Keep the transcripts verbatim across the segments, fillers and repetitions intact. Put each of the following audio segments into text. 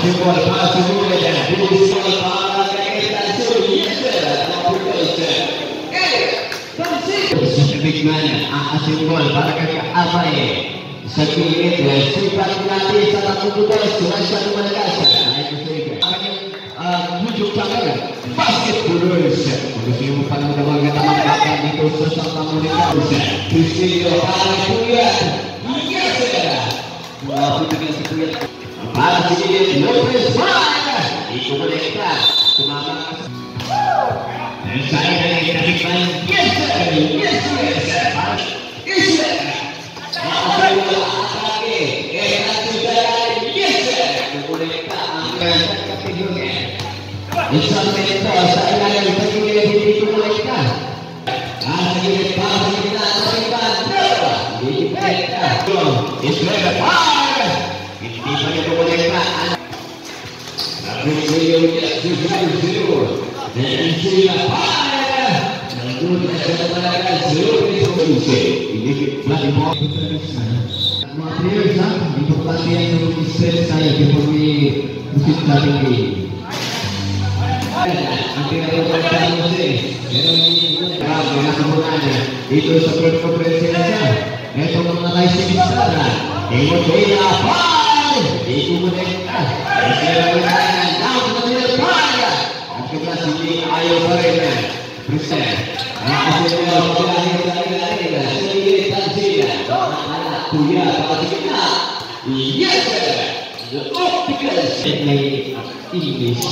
Asibol para segunda dan Busol para Kaetan Suryesa Kapulose. Eh, bagaimana Asibol para kakak Abai. Sekiranya dia sifat latih salah satu dari Surasa Makassar. Itu saja. Bujuk tangan basket Bulus. Bulus yang paling utama kita mengatakan itu sesama mereka. Kristiano Palakuya. Iya saudara. Wah dengan sekian. Para sedikit Lopez Fire. Itu mereka. Semangat. Dan saya dari tadi main. Yes sir. Yes yes. Yes sir. Material untuk latihan yang istri saya seperti musik tinggi. Nanti ada pertanyaan musik. Dengan sebenarnya itu seperti konferensi saja. Itu mengenai sejarah. Emosi apa? Itu mereka. Sejarah yang tahu material apa? Kita sini ayo mereka bersama. Hasilnya berakhir dari sedikit tanzila. Kuya pastinya. Yes, the optical segment English.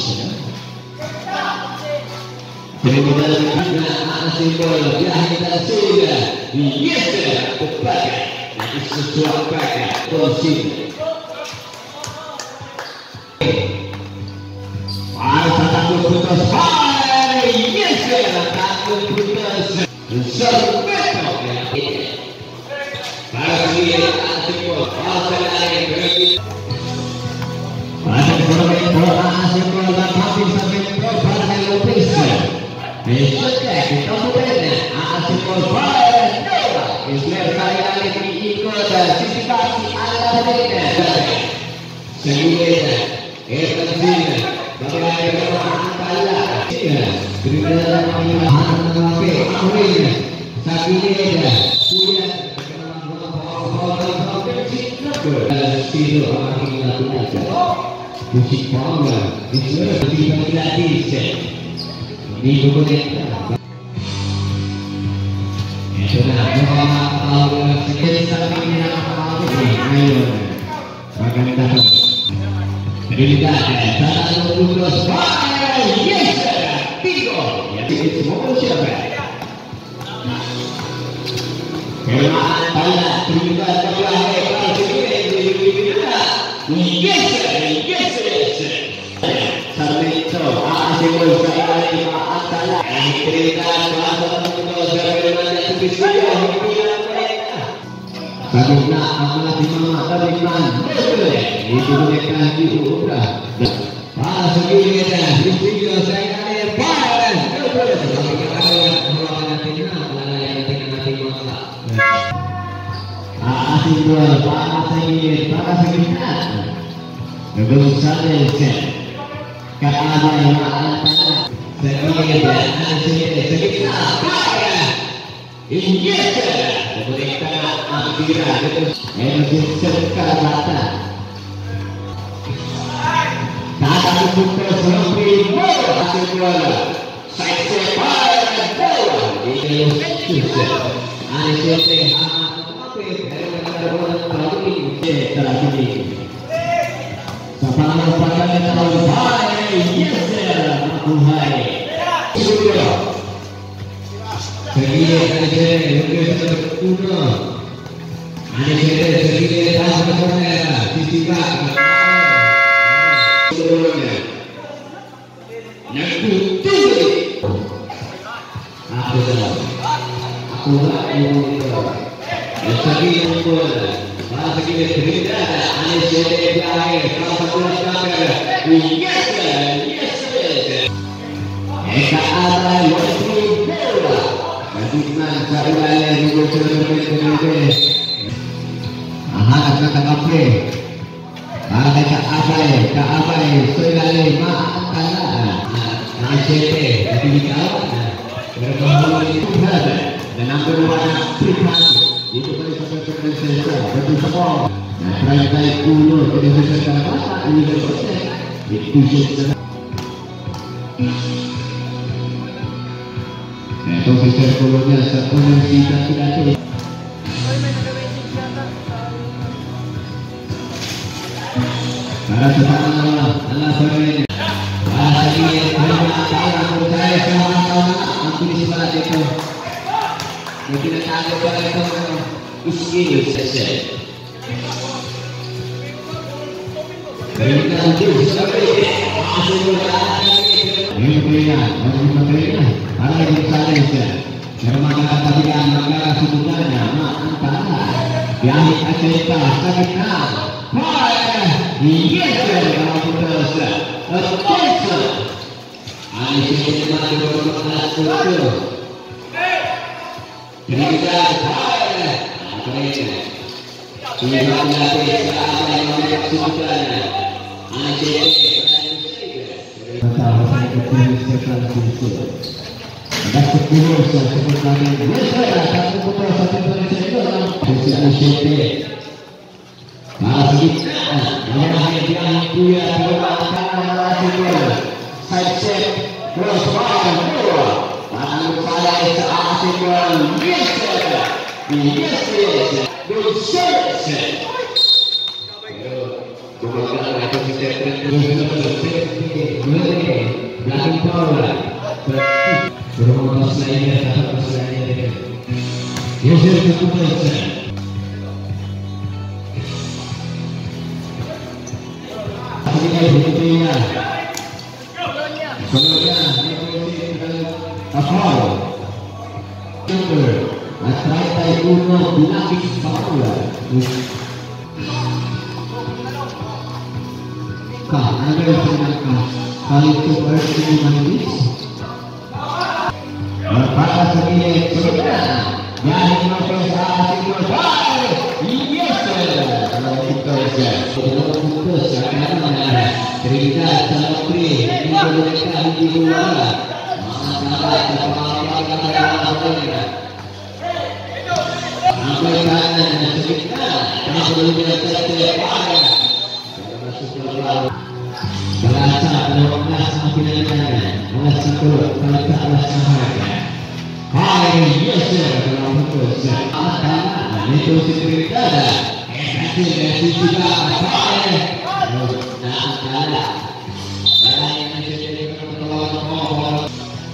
Terima kasih bola berakhir tanzila. Yes, tepat. Itu sesuatu pakai posisi. Masa takut putus fire. Yes, takut putus. Serbetok ya. Para dia asipol, para lain berarti. Pada permainan bola asipol dan habis sampai para Lopez. Besoknya kita mulai asipol fire. Islam kaya lagi ikut sisipasi ala mereka. Semuanya, kita sini. Bagaimana Allah? Berilah kami harapan amin. Sakitnya punya Silo orang kita punya musik bangga itu tidak gratis di Indonesia. Itu nak kalau sekian sekali nak tahu ini bagaimana tahu. Jadi dah satu lulus fire yes bingo ya itu semua siapa? Kerana Allah terima kasih yes, yes, yes. Sampai itu, asal saya ini adalah cerita bahasa untuk bagaimana itu bisa mereka. Karena amanah di mana teriman, itu mereka diubah. Bahasa kita di video saya ini bahan, tapi kita orang tinggal, orang yang tinggal di mana. Asal bahasa ini bahasa kita. Belum sampai kata yang mana sekian dan sekian apa ya ini saja mereka akhirnya itu energi sekarang kata putus lebih bola bola saya sepai bola ini susah ada siapa apa apa bola baru ini terakhir Sapana pada tahun baik, yes, aku hai. Sudah. Sekian saja yang kita berkuda. Ada kita sekian tahun berkuda. Sisipa. Semuanya. Nak tutup. Aku tahu. Aku tahu. Sekian bola. Bahasa kita cerita ada siapa yang kalau satu kamera yes yes yes eka ada yang bola bagaimana caranya juga cerita aha kata apa ada apa dekat Abai Soilale Mak Tanah A C T tapi dikawal berkembang itu berada dan number one privasi itu pada seperti selesai betul semua terakhir kali kuno kita selesaikan masa ini berproses itu sudah itu officer kunonya sepuluh kita tidak ada para sesama Allah Allah berani bahasa ini bermakna kalau saya semua tahu aku di sebelah itu mungkin ada pada itu isi selesai kita mungkin sebagai asal ini punya masih materinya para yang salah bermakna kata dia negara sebenarnya mak antara yang acerita sakitnya yes, kalau kita sudah betul. Ani sini mati bermakna betul. Jadi kita apa ini? Ini adalah apa yang kita sebutkan. Ani sini. Masalah saya kecil sekali kecil. Ada sepuluh sepuluh kali. Biasa satu putar satu putar itu dalam posisi Ani masih yang yang punya permasalahan masih side set cross ball bola lalu pada saat itu yes yes yes good shot bukan itu kita belakang bola berumur lainnya atau lainnya yes yes betul Sebelumnya, sebelumnya apa? Jumper, atrakai uno dilapis bola. Kah, ada yang menangkap kali itu berarti manis. Berpada segini sebelumnya, yang mempersaat itu yes, kalau kita saja, kita putus akan cerita sampai di mereka di luar masalah kepala kepala sampai karena cerita yang sebelumnya terjadi bahasa penulis akhirnya bahasa penulis bahasa sahaya hai yes kalau putus akan itu cerita itu dari juga apa nah salah yang jadi penonton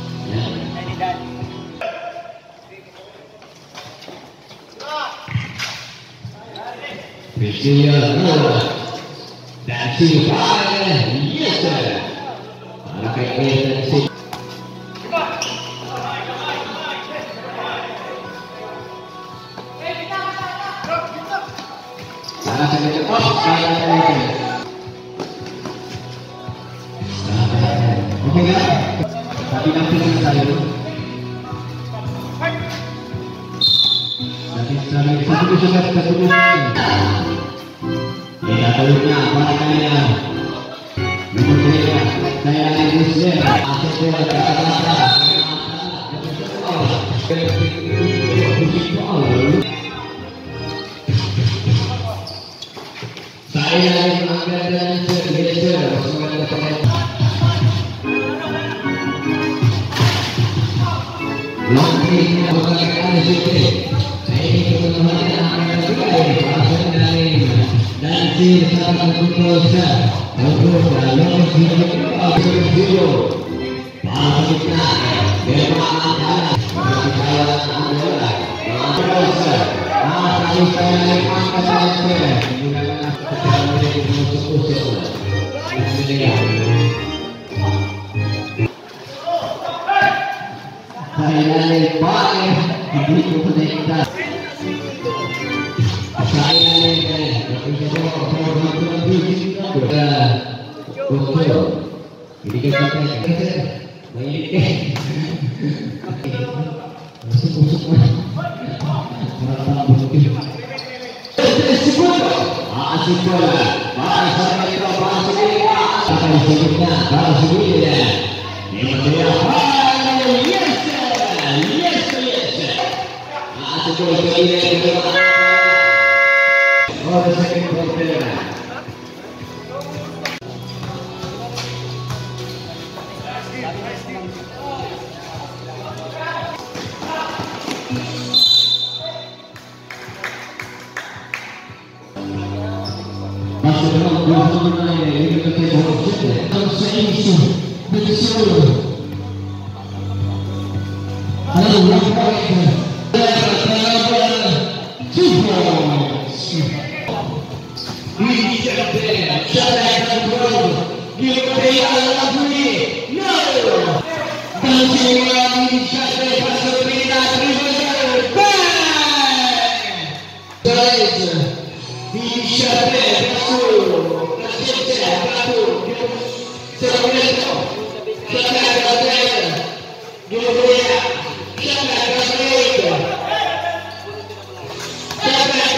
Visia dan siapa yes ada kaitan sih cara saya cepat saya oke kan tapi nanti kita itu nanti saya satu sudah satu ya tahunya apa kalian kemudian saya Indonesia asal bola kata-kata saya mengambil dan segeser semuanya pemain Longkringnya bukan ada sini saya ini teman-teman akan berada dari dan si sahabat kuasa untuk dalam hidup video kita bermakna bagi saya adalah kuasa aku saya angkat saya menggunakan teknologi musuh-musuh saya lepas di konektor saya lepas jadi kita masuk bola, bahasa kita bahasa akan disebutnya baru segini ya. Ini dia. Yes, yes, yes. Masuk ke sini. Oh, second quarter. Masuk dalam dua pemain ini kita tengok kalau saya isu betul. Ada yang baik. We get there. Shut up, bro. You pay all of me. No. Don't you want me to shut up? Pass the ball, dribble, bang. Guys, he shut up. Betul. Kasih saya, betul. Servis. Shut up, betul. Give me. Shut up, betul. Shut up.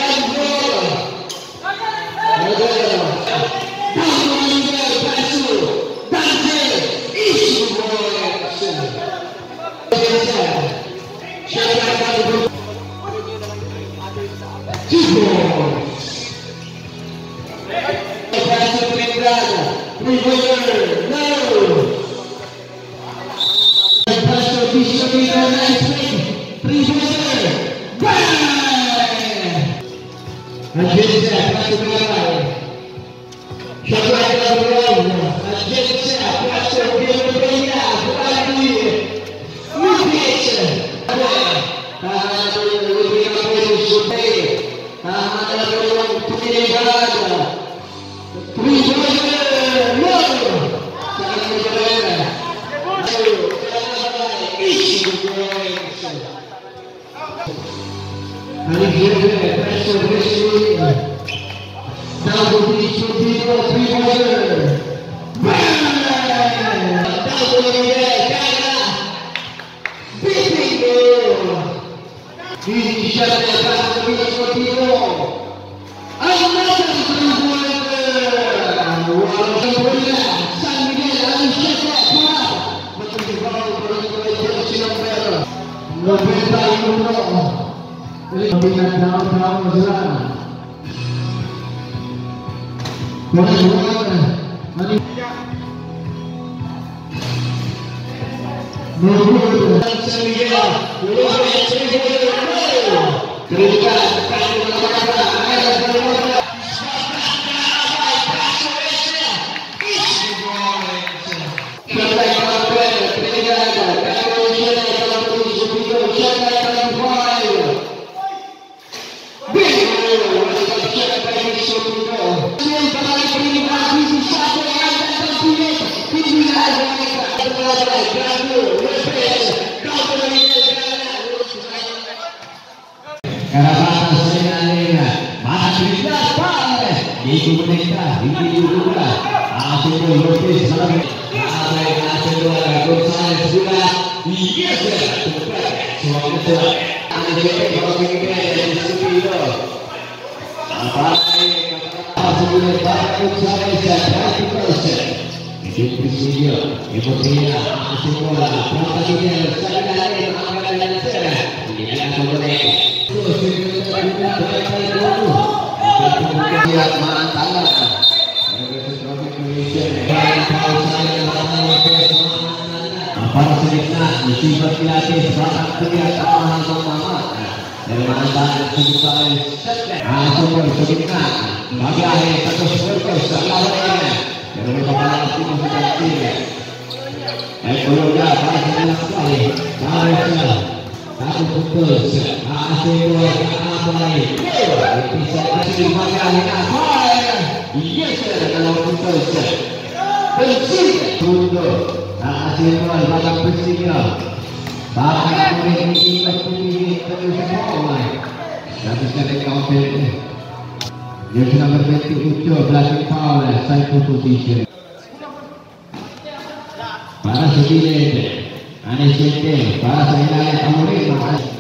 Para seguir, Anisete, para seguir a Amorima,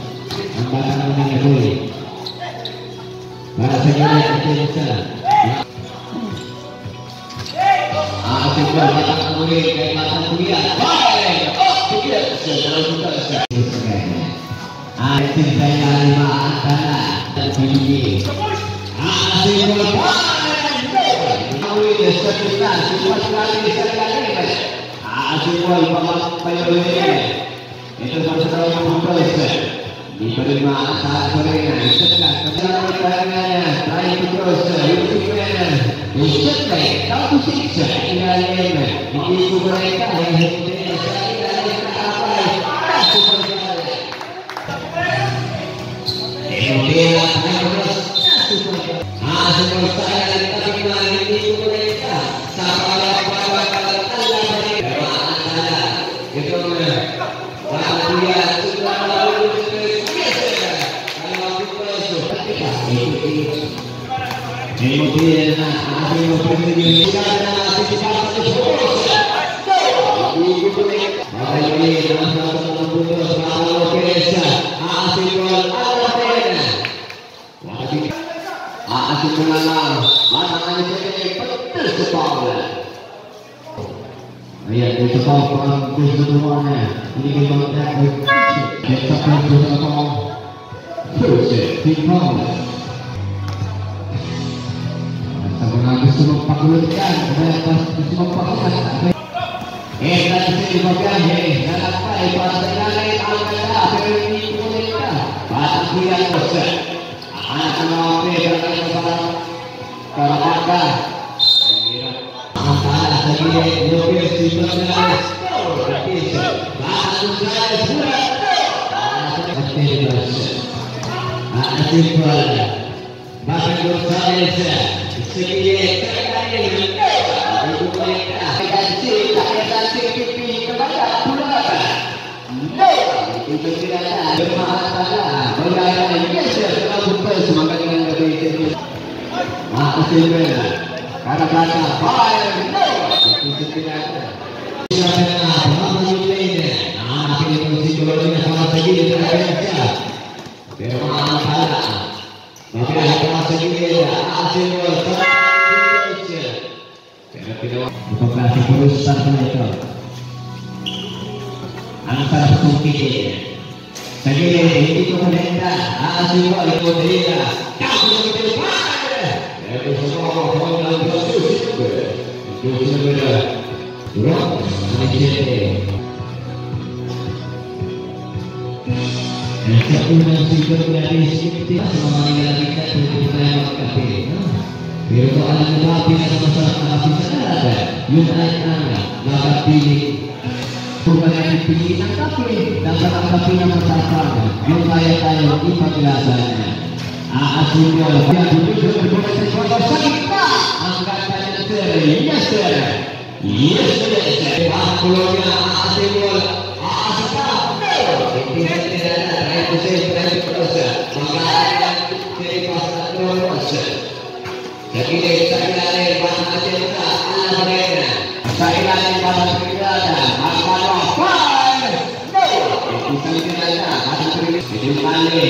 Ambatan Meneguri, para seguir a Anisete, Asingol batang kemudian ke batang kuliah. Baik. Oh, begitu. Setelah sudah selesai. Acing saya lima antara dan tinggi. Asingol baik. Awil sekitar sebelas kali sekali. Asingol bapak bayar itu saudara yang memperoleh diterima saat gorengan setelah kebenaran gorengannya terakhir terus YouTube-nya disetek tahu siksa ingatnya itu mereka yang hidupnya sekali dari apa aku berjalan kemudian terus asal saya tapi lagi itu mereka sampai apa-apa Allah beri Allah itu dia sudah lalu kemudian ada yang berpikir karena aktivitas tersebut ada ini dalam satu putus kalau biasa Asingol ada Asingol malam mana ini betul sekali ya itu kalau semuanya ini kita lihat kita akan terus kita habis memperlukan pas memperlukan eh tadi saya dibagian eh dalam pai pasal lain angkata ini mereka bagian besar anak anak dalam kepala karakter antara sebagai mobil sistemnya bisa bahasa saya sudah Asingol bahasa Indonesia sebagai terkait dengan itu mereka kasih tak kasih pipi kepada keluarga no itu tidak ada bermasalah bagaimana Indonesia telah buka semangat dengan berbeza Asingol karena kata baik no itu tidak ada siapa apa menilainya nah ini psikologinya sama saja dengan kerja bermasalah maka kita segini Asingol bukan perusahaan mereka antara sungkit segini itu mereka Asingol itu mereka kamu betul itu semua orang yang bersuci itu sebenarnya kurang menjadi satu nasi berbagai seperti selama ini kita berbicara kafe. Biru anak tapi ada masalah kafe sana ada. Yunai anak laga pilih bukan yang dipilih kafe dapat kafe yang pertama. Yunai tayo ipat biasanya. Asingol yang duduk berbuat sesuatu sakit. Angkatan seri, yes sir, yes sir. Akulonya Asingol, Asingol. Tidak tidak ada itu saya terus maka dari pasal terus jadi saya ada bahasa cerita Allah mereka saya ada bahasa cerita maka apa itu saya tidak ada bahasa cerita itu kali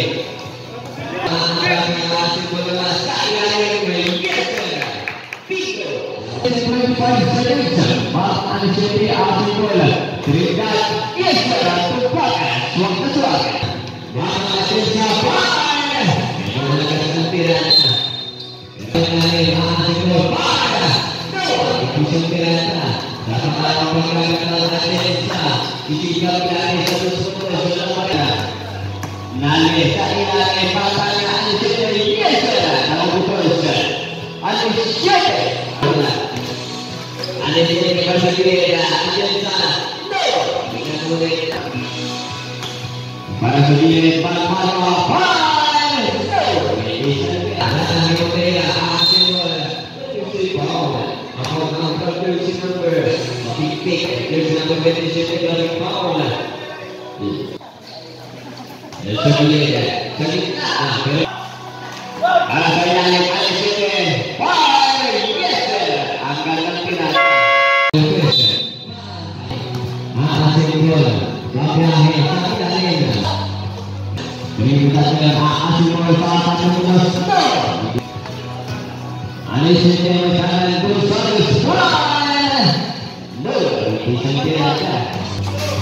yang masih berlas saya yang biasa itu seperti pada cerita bahasa cerita Asingol cerita yes tempat suatu suatu maka siapa yang melakukan tidak mengenai Asingol pada itu sebenarnya dapat melakukan desa jika dari satu sumber saudara nanti saya nanti patahnya jadi biasa kalau betul ada siapa ada di sini bahasa dia ada sana para sendiri para para ini ada yang berbeda Asingol itu power apa yang terjadi di sini titik dari nomor di sini dari power ya sebenarnya jadi para saya yang ada sini power yes akan tidak Asingol tapi akhirnya tidak ada ini kita dengan Asingol salah satu tugas Anis ini mencari kursus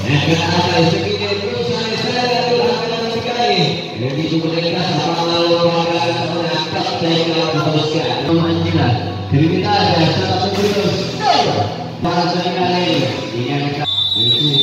yang ada sekitar terus saya akan sekali lebih kemudian apa lalu menangkap saya teruskan memanjang diri kita ada satu terus para sekali dengan itu